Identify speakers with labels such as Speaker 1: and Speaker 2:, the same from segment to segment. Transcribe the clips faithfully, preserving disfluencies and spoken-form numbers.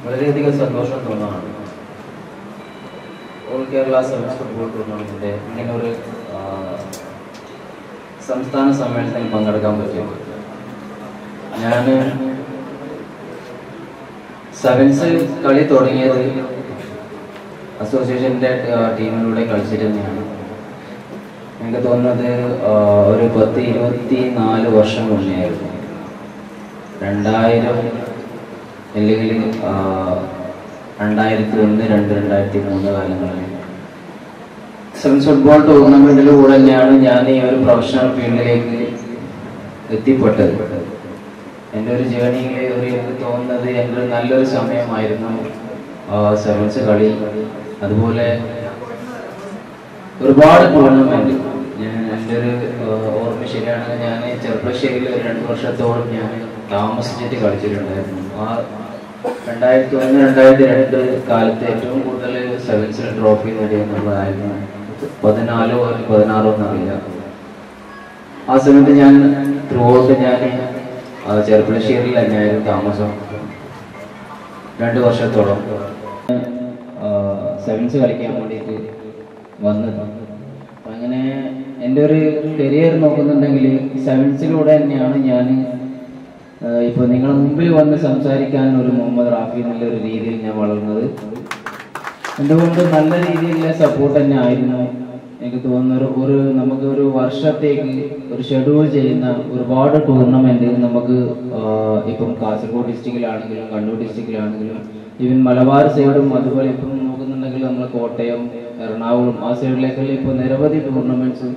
Speaker 1: വളരെയധികം സന്തോഷം തോന്നുന്നതാണ്. ഓൾ കേരള സെവൻസ് ഫുട്ബോൾ ടൂർണമെൻറ്റിൻ്റെ ഇങ്ങനെ ഒരു സംസ്ഥാന സമ്മേളനത്തിൽ പങ്കെടുക്കാൻ പറ്റും. ഞാൻ സെവൻസ് കളി തുടങ്ങിയത് അസോസിയേഷൻ്റെ ടീമിലൂടെ കളിച്ചിട്ട് തന്നെയാണ്. എനിക്ക് തോന്നുന്നത് ഒരു പത്ത് ഇരുപത്തി നാല് വർഷം മുന്നേ ആയിരുന്നു. രണ്ടായിരം അല്ലെങ്കിൽ രണ്ടായിരത്തി ഒന്ന് രണ്ട് രണ്ടായിരത്തി മൂന്ന് കാലങ്ങളിൽ സെവൻസ് ഫുട്ബോൾ ടൂർണമെൻറ്റിലൂടെ തന്നെയാണ് ഞാൻ ഈ ഒരു പ്രൊഫഷണൽ ഫീൽഡിലേക്ക് എത്തിപ്പെട്ടത്. എൻ്റെ ഒരു ജേണിയിൽ ഒരു എനിക്ക് തോന്നുന്നത് എൻ്റെ ഒരു നല്ലൊരു സമയമായിരുന്നു സെവൻസ് കളി. അതുപോലെ ഒരുപാട് ടൂർണമെൻറ്റ് ഞാൻ എൻ്റെ ഒരു ഓർമ്മ ശരിയാണെങ്കിൽ ഞാൻ ചെറുപ്പശ്ശേരിയിൽ ഒരു രണ്ട് വർഷത്തോളം ഞാൻ താമസിച്ചിട്ട് കളിച്ചിട്ടുണ്ടായിരുന്നു. ആ രണ്ടായിരത്തി ഒന്ന് രണ്ടായിരത്തി രണ്ട് കാലത്ത് ഏറ്റവും കൂടുതൽ സെവൻസിൽ ട്രോഫി നേടിയെന്നുള്ളതായിരുന്നു. പതിനാലോ പതിനാറോ എന്നറിയില്ല. ആ സമയത്ത് ഞാൻ ത്രൂ ഔട്ട് ഞാൻ ചെറുപ്പശ്ശേരിയിൽ തന്നെയായിരുന്നു താമസം രണ്ട് വർഷത്തോളം. സെവൻസ് കളിക്കാൻ വേണ്ടിയിട്ട് വന്നത്. അപ്പം അങ്ങനെ എൻ്റെ ഒരു കരിയർ നോക്കുന്നുണ്ടെങ്കിൽ സെവൻസിലൂടെ തന്നെയാണ് ഞാൻ ഇപ്പോൾ നിങ്ങളുടെ മുമ്പിൽ വന്ന് സംസാരിക്കാൻ ഒരു മുഹമ്മദ് റാഫി എന്നുള്ളൊരു രീതിയിൽ ഞാൻ വളർന്നത്. എന്തുകൊണ്ട് നല്ല രീതിയിലുള്ള സപ്പോർട്ട് തന്നെ ആയിരുന്നു. എനിക്ക് തോന്നുന്ന ഒരു നമുക്ക് ഒരു വർഷത്തേക്ക് ഒരു ഷെഡ്യൂൾ ചെയ്യുന്ന ഒരുപാട് ടൂർണമെൻറ്റ് നമുക്ക് ഇപ്പം കാസർഗോഡ് ഡിസ്ട്രിക്റ്റിലാണെങ്കിലും കണ്ണൂർ ഡിസ്ട്രിക്റ്റിലാണെങ്കിലും ഈവൻ മലബാർ സൈഡും അതുപോലെ ഇപ്പം നോക്കുന്നുണ്ടെങ്കിൽ നമ്മൾ കോട്ടയം എറണാകുളം ആ സൈഡിലേക്കുള്ള ഇപ്പോൾ നിരവധി ടൂർണമെൻറ്റ്സ്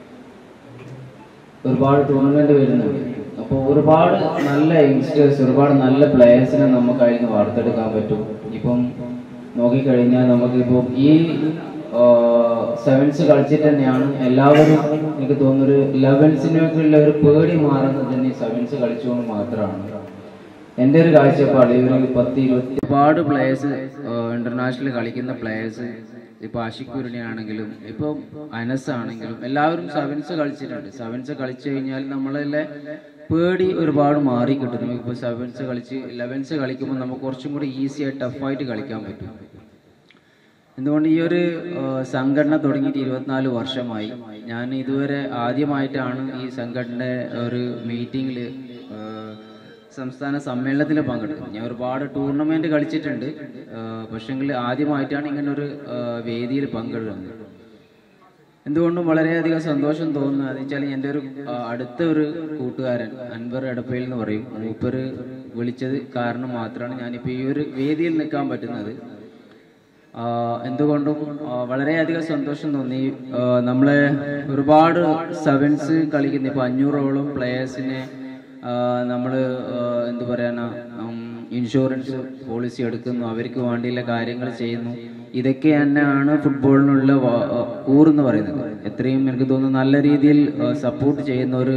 Speaker 1: ഒരുപാട് ടൂർണമെൻറ്റ് വരുന്നുണ്ട്. അപ്പോൾ ഒരുപാട് നല്ല യങ്സ്റ്റേഴ്സ് ഒരുപാട് നല്ല പ്ലെയേഴ്സിനെ നമുക്ക് അതിൽ നിന്ന് വാർത്തെടുക്കാൻ പറ്റും. ഇപ്പം നോക്കിക്കഴിഞ്ഞാൽ നമുക്കിപ്പോൾ ഈ സെവൻസ് കളിച്ചിട്ട് തന്നെയാണ് എല്ലാവരും എനിക്ക് തോന്നുന്നൊരു ലെവൻസിനൊക്കെയുള്ള ഒരു പേടി മാറുന്നത് തന്നെ സെവൻസ് കളിച്ചുകൊണ്ട് മാത്രമാണ് എൻ്റെ ഒരു കാഴ്ചപ്പാട്. ഒരു പത്ത് ഇരുപത്തി ഒരുപാട് പ്ലെയേഴ്സ് ഇന്റർനാഷണൽ കളിക്കുന്ന പ്ലെയേഴ്സ് ഇപ്പോൾ ആഷിഖ് കുരുണിയാണെങ്കിലും ഇപ്പോൾ അനസ് ആണെങ്കിലും എല്ലാവരും സെവൻസ് കളിച്ചിട്ടുണ്ട്. സെവൻസ് കളിച്ചു കഴിഞ്ഞാൽ നമ്മളെ പേടി ഒരുപാട് മാറി കിട്ടും. ഇപ്പോൾ സെവൻസ് കളിച്ച് ലെവൻസ് കളിക്കുമ്പോൾ നമുക്ക് കുറച്ചും കൂടി ഈസിയായി ടഫായിട്ട് കളിക്കാൻ പറ്റും. എന്തുകൊണ്ട് ഈ ഒരു സംഘടന തുടങ്ങിയിട്ട് ഇരുപത്തിനാല് വർഷമായി. ഞാൻ ഇതുവരെ ആദ്യമായിട്ടാണ് ഈ സംഘടന ഒരു മീറ്റിങ്ങിൽ സംസ്ഥാന സമ്മേളനത്തിൽ പങ്കെടുക്കുന്നത്. ഞാൻ ഒരുപാട് ടൂർണമെൻറ്റ് കളിച്ചിട്ടുണ്ട്, പക്ഷെങ്കിൽ ആദ്യമായിട്ടാണ് ഇങ്ങനൊരു വേദിയിൽ പങ്കെടുക്കുന്നത്. എന്തുകൊണ്ടും വളരെയധികം സന്തോഷം തോന്നുന്നു. അത് വെച്ചാൽ എൻ്റെ ഒരു അടുത്ത ഒരു കൂട്ടുകാരൻ അൻവർ എടപ്പയിൽ എന്ന് പറയും, മൂപ്പര് വിളിച്ചത് കാരണം മാത്രമാണ് ഞാനിപ്പോൾ ഈ ഒരു വേദിയിൽ നിൽക്കാൻ പറ്റുന്നത്. എന്തുകൊണ്ടും വളരെയധികം സന്തോഷം തോന്നി. നമ്മളെ ഒരുപാട് സെവൻസ് കളിക്കുന്ന ഇപ്പോൾ അഞ്ഞൂറോളം പ്ലെയേഴ്സിനെ നമ്മൾ എന്തു പറയാനാ ഇൻഷുറൻസ് പോളിസി എടുക്കുന്നു, അവർക്ക് വേണ്ടിയുള്ള കാര്യങ്ങൾ ചെയ്യുന്നു. ഇതൊക്കെ തന്നെയാണ് ഫുട്ബോളിനുള്ള ഊറെന്ന് പറയുന്നത്. എത്രയും എനിക്ക് തോന്നുന്നു നല്ല രീതിയിൽ സപ്പോർട്ട് ചെയ്യുന്ന ഒരു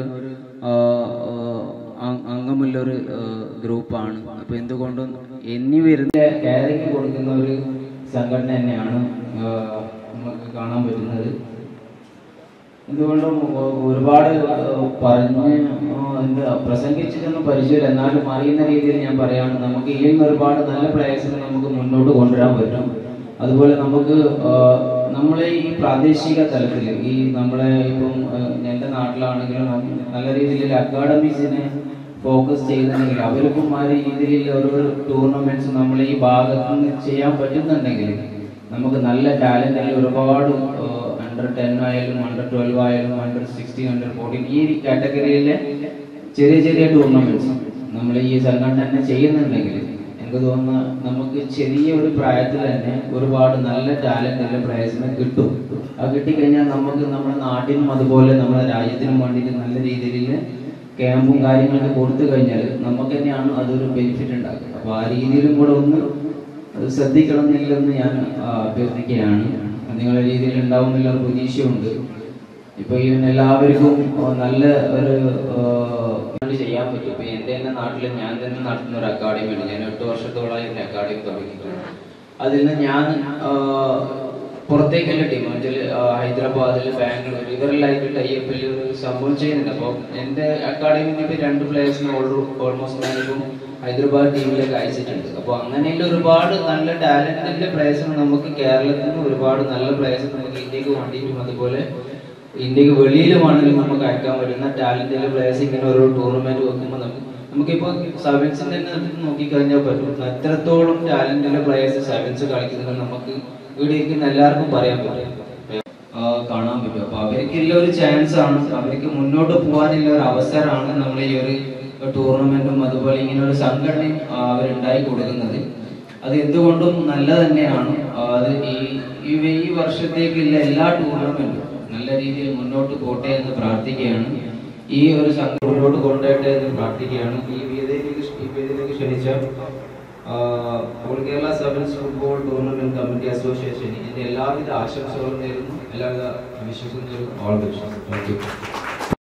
Speaker 1: അംഗമുള്ളൊരു ഗ്രൂപ്പാണ്. അപ്പോൾ എന്തുകൊണ്ടും ഇനി വരുന്ന കെയറിങ് കൊടുക്കുന്ന ഒരു സംഘടന തന്നെയാണ് നമുക്ക് കാണാൻ പറ്റുന്നത്. എന്തുകൊണ്ടും ഒരുപാട് പറഞ്ഞ് എന്താ പ്രസംഗിച്ചിട്ടൊന്നും പരിചയമില്ല, എന്നാലും അറിയുന്ന രീതിയിൽ ഞാൻ പറയാണ്. നമുക്ക് ഈ ഒരുപാട് നല്ല പ്ലെയേഴ്സിനെ നമുക്ക് മുന്നോട്ട് കൊണ്ടുവരാൻ പറ്റും. അതുപോലെ നമുക്ക് നമ്മളെ ഈ പ്രാദേശിക തലത്തിൽ ഈ നമ്മളെ ഇപ്പം എൻ്റെ നാട്ടിലാണെങ്കിലും നല്ല രീതിയിൽ അക്കാഡമീസിനെ ഫോക്കസ് ചെയ്യുന്നുണ്ടെങ്കിൽ അവർക്കും ആ രീതിയിൽ ഓരോ ടൂർണമെന്റ്സ് നമ്മൾ ഈ ഭാഗത്ത് നിന്ന് ചെയ്യാൻ പറ്റുന്നുണ്ടെങ്കിൽ നമുക്ക് നല്ല ടാലന്റ് ഒരുപാട് അണ്ടർ ടെൻ ആയാലും അണ്ടർ ട്വൽവ് ആയാലും അണ്ടർ സിക്സ്റ്റീൻ അണ്ടർ ഫോർട്ടീൻ ഈ കാറ്റഗറിയിലെ ചെറിയ ചെറിയ ടൂർണമെന്റ്സ് നമ്മൾ ഈ സംഘടന തന്നെ ചെയ്യുന്നുണ്ടെങ്കിൽ എനിക്ക് തോന്നുന്ന നമുക്ക് ചെറിയ ഒരു പ്രായത്തിൽ തന്നെ ഒരുപാട് നല്ല ടാലന്റ് പ്ലേയേഴ്സിനെ കിട്ടും. അത് കിട്ടിക്കഴിഞ്ഞാൽ നമുക്ക് നമ്മുടെ നാട്ടിനും അതുപോലെ നമ്മുടെ രാജ്യത്തിനും വേണ്ടിയിട്ട് നല്ല രീതിയിൽ ക്യാമ്പും കാര്യങ്ങളൊക്കെ കൊടുത്തു കഴിഞ്ഞാൽ നമുക്ക് തന്നെയാണ് അതൊരു ബെനിഫിറ്റ് ഉണ്ടാക്കുക. അപ്പോൾ ആ രീതിയിലും കൂടെ ഒന്ന് അത് ശ്രദ്ധിക്കണം എന്നില്ലെന്ന് ഞാൻ അഭ്യർത്ഥിക്കുകയാണ്. നിങ്ങളുടെ രീതിയിൽ ഉണ്ടാവുന്നില്ല പ്രതീക്ഷയുണ്ട്. ഇപ്പോൾ ഈ എല്ലാവർക്കും നല്ല ഒരു ചെയ്യാൻ പറ്റും. ഇപ്പം എൻ്റെ തന്നെ നാട്ടിൽ ഞാൻ തന്നെ നടത്തുന്ന ഒരു അക്കാഡമി ഉണ്ട്. ഞാൻ എട്ട് വർഷത്തോളമായി ഒരു അക്കാഡമി തുടങ്ങിയിട്ടുണ്ട്. അതിൽ നിന്ന് ഞാൻ പുറത്തേക്കുള്ള ഡിമാൻഡിൽ ഹൈദരാബാദിൽ ബാംഗ്ലൂർ ഇവരെല്ലായിട്ട് ടൈപ്പിൽ ഒരു സംഭവം ചെയ്യുന്നുണ്ട്. അപ്പോൾ എൻ്റെ അക്കാഡമിയിൽ ഇപ്പോൾ രണ്ട് പ്ലേയേഴ്സിന് ഓൾമോസ്റ്റ് ഞാനിപ്പം ഹൈദരാബാദ് ടീമിലേക്ക് അയച്ചിട്ടുണ്ട്. അപ്പോൾ അങ്ങനെയുള്ള ഒരുപാട് നല്ല ടാലന്റിന്റെ പ്ലേയേഴ്സിന് നമുക്ക് കേരളത്തിൽ നിന്ന് ഒരുപാട് നല്ല പ്ലേയേഴ്സ് നമുക്ക് ഇന്ത്യക്ക് വേണ്ടിയിട്ടും അതുപോലെ ഇന്ത്യക്ക് വെളിയിലുമാണെങ്കിലും നമുക്ക് അയക്കാൻ പറ്റുന്ന ടാലന്റിന്റെ പ്ലേയേഴ്സ് ഇങ്ങനെ ഓരോ ടൂർണമെന്റ് വെക്കുമ്പോൾ നമുക്ക് നമുക്കിപ്പോൾ സെവൻസിന്റെ തന്നെ നോക്കിക്കഴിഞ്ഞാൽ പറ്റും എത്രത്തോളം ടാലന്റിന്റെ പ്ലേയേഴ്സ് സെവൻസ് കളിക്കുന്നത് നമുക്ക് ഇവിടെ ഇരിക്കുന്ന എല്ലാവർക്കും പറയാൻ പറ്റും, കാണാൻ പറ്റും. അപ്പൊ അവർക്കുള്ള ഒരു ചാൻസ് ആണ്, അവർക്ക് മുന്നോട്ട് പോകാനുള്ള ഒരു അവസരമാണ് നമ്മൾ ഈ ഒരു ടൂർണമെന്റും അതുപോലെ ഇങ്ങനെ ഒരു സംഘടനയും അവരുണ്ടായി കൊടുക്കുന്നത്. അത് എന്തുകൊണ്ടും നല്ല തന്നെയാണ്. അത് ഈ ഈ വർഷത്തേക്കുള്ള എല്ലാ ടൂർണമെന്റും നല്ല രീതിയിൽ മുന്നോട്ട് പോട്ടെ എന്ന് പ്രാർത്ഥിക്കുകയാണ്. ഈ ഒരു സംഘം മുന്നോട്ട് കൊണ്ടുപോട്ടെ എന്ന് പ്രാർത്ഥിക്കുകയാണ്. ഈ വേദിയിലേക്ക് ഈ വേദിയിലേക്ക് ക്ഷണിച്ച all Kerala sevens football tournament committee association ഇതിന്റെ എല്ലാവിധ ആശംസകളും നേരുന്നു, എല്ലാവിധ വിശ്വസിക്കുന്നു. All the best. Thank U.